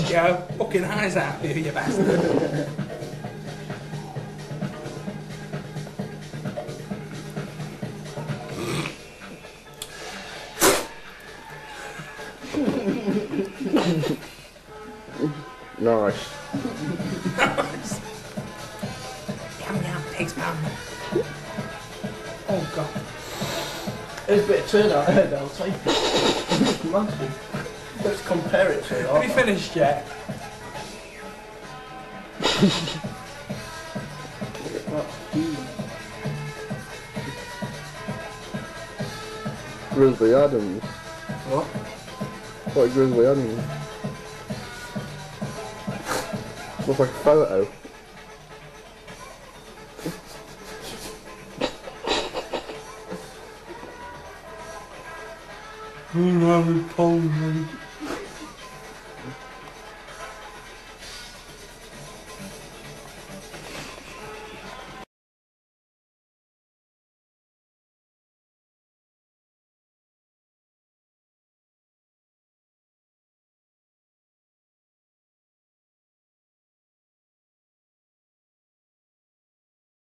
go. Fucking eyes out of you bastard. Nice. Nice. Yum yum, pig's bum. Oh god. There's a bit of turnout there, though, I'll take it. Imagine. Let's compare it to it. Have you finished yet? Grizzly Adams. What? What Grizzly Adams? Looks like a photo. I'm having